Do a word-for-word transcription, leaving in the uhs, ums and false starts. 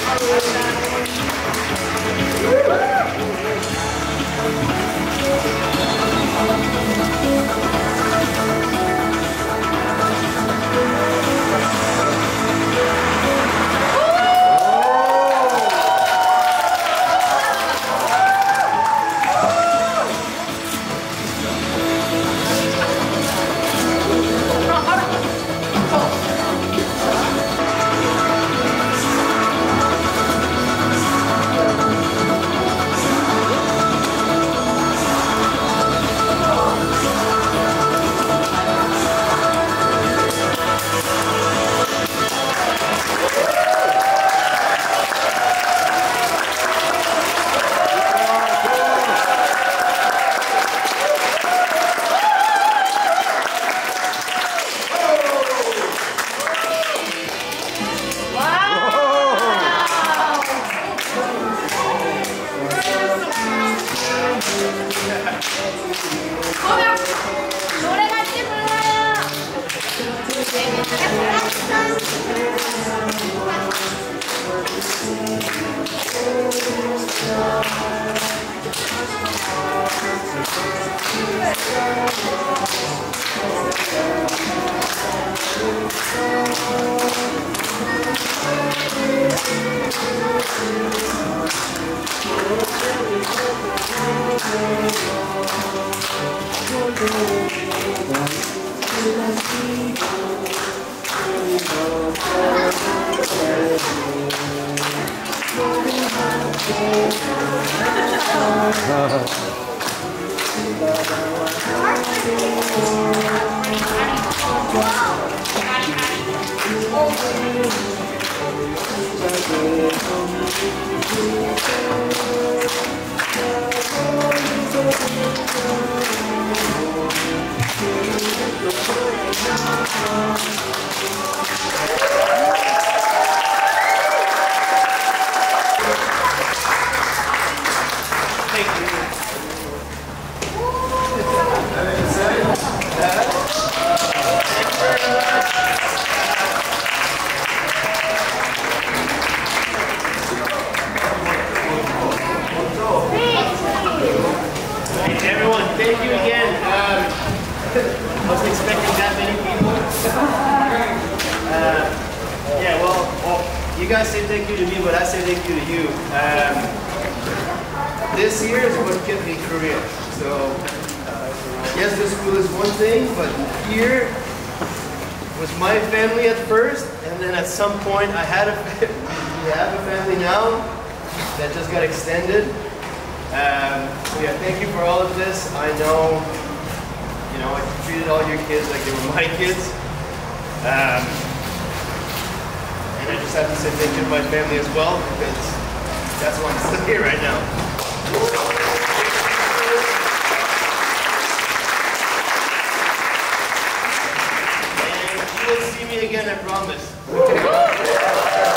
Thank you again. Um, I wasn't expecting that many people. Uh, yeah, well, well, you guys say thank you to me, but I say thank you to you. Um, this year is what kept me career. So, yes, the school is one thing, but here was my family at first, and then at some point I had a we have a family now that just got extended. Um, so yeah, thank you for all of this. I know, you know, I treated all your kids like they were my kids. Um, and I just have to say thank you to my family as well, because that's why I'm still here right now. And you will see me again, I promise.